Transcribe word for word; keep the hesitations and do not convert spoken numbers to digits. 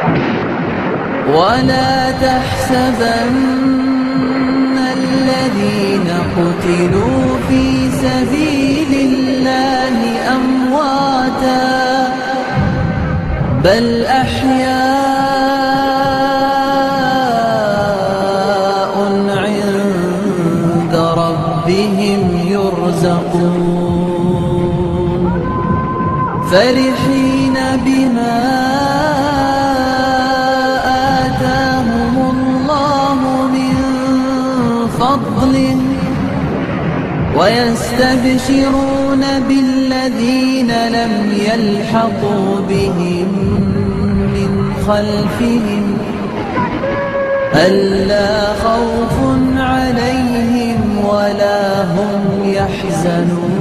ولا تحسبن الذين قتلوا في سبيل الله أمواتا بل أحياء عند ربهم يرزقون فرحين بما آتاهم الله من فضله ويستبشرون بالذين لم يلحقوا بهم من خلفهم ألا خوف عليهم ولا هم يحزنون